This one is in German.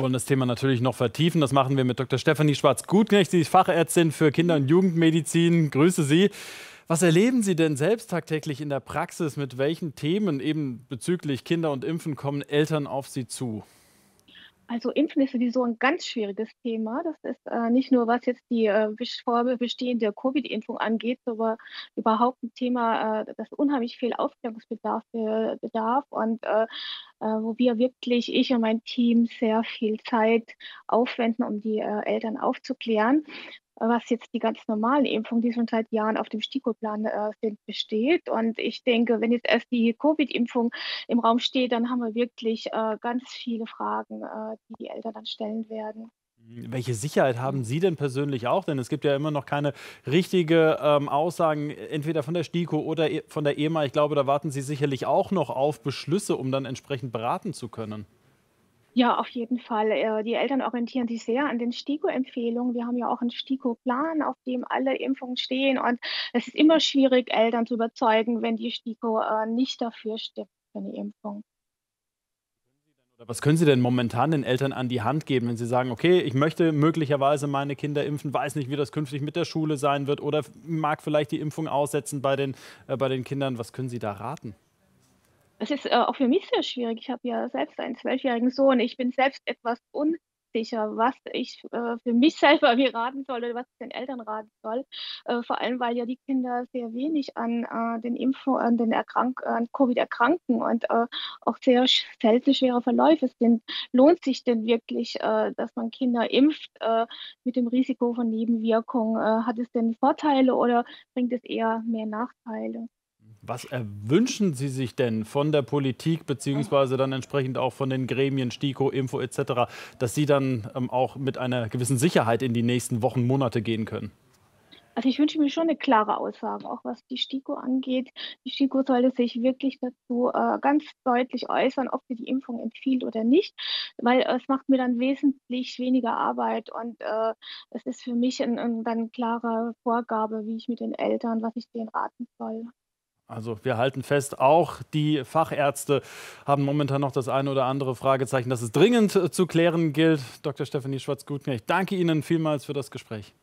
wollen das Thema natürlich noch vertiefen. Das machen wir mit Dr. Stefanie Schwarz-Gutknecht. Sie ist Fachärztin für Kinder- und Jugendmedizin. Grüße Sie. Was erleben Sie denn selbst tagtäglich in der Praxis? Mit welchen Themen eben bezüglich Kinder und Impfen kommen Eltern auf Sie zu? Also Impfen ist sowieso ein ganz schwieriges Thema. Das ist, nicht nur, was jetzt die, bestehende Covid-Impfung angeht, aber überhaupt ein Thema, das unheimlich viel Aufklärungsbedarf bedarf und, wo wir wirklich ich und mein Team sehr viel Zeit aufwenden, um die, Eltern aufzuklären, was jetzt die ganz normalen Impfungen, die schon seit Jahren auf dem STIKO-Plan, sind, besteht. Und ich denke, wenn jetzt erst die Covid-Impfung im Raum steht, dann haben wir wirklich, ganz viele Fragen, die die Eltern dann stellen werden. Welche Sicherheit haben Sie denn persönlich auch? Denn es gibt ja immer noch keine richtige Aussagen, entweder von der STIKO oder von der EMA. Ich glaube, da warten Sie sicherlich auch noch auf Beschlüsse, um dann entsprechend beraten zu können. Ja, auf jeden Fall. Die Eltern orientieren sich sehr an den STIKO-Empfehlungen. Wir haben ja auch einen STIKO-Plan, auf dem alle Impfungen stehen. Und es ist immer schwierig, Eltern zu überzeugen, wenn die STIKO, nicht dafür stimmt für eine Impfung. Oder was können Sie denn momentan den Eltern an die Hand geben, wenn sie sagen, okay, ich möchte möglicherweise meine Kinder impfen, weiß nicht, wie das künftig mit der Schule sein wird oder mag vielleicht die Impfung aussetzen bei den Kindern. Was können Sie da raten? Es ist, auch für mich sehr schwierig. Ich habe ja selbst einen zwölfjährigen Sohn. Ich bin selbst etwas unsicher, was ich, für mich selber mir raten soll oder was ich den Eltern raten soll. Vor allem, weil ja die Kinder sehr wenig an den an Covid erkranken und, auch sehr selten schwere Verläufe sind. Lohnt sich denn wirklich, dass man Kinder impft, mit dem Risiko von Nebenwirkungen? Hat es denn Vorteile oder bringt es eher mehr Nachteile? Was wünschen Sie sich denn von der Politik beziehungsweise dann entsprechend auch von den Gremien, STIKO, Info etc., dass Sie dann auch mit einer gewissen Sicherheit in die nächsten Wochen, Monate gehen können? Also, ich wünsche mir schon eine klare Aussage, auch was die STIKO angeht. Die STIKO sollte sich wirklich dazu, ganz deutlich äußern, ob sie die Impfung empfiehlt oder nicht, weil es macht mir dann wesentlich weniger Arbeit und, es ist für mich 'n dann klare Vorgabe, wie ich mit den Eltern was ich denen raten soll. Also wir halten fest, auch die Fachärzte haben momentan noch das eine oder andere Fragezeichen, das es dringend zu klären gilt. Dr. Stefanie Schwarz-Gutknecht, danke Ihnen vielmals für das Gespräch.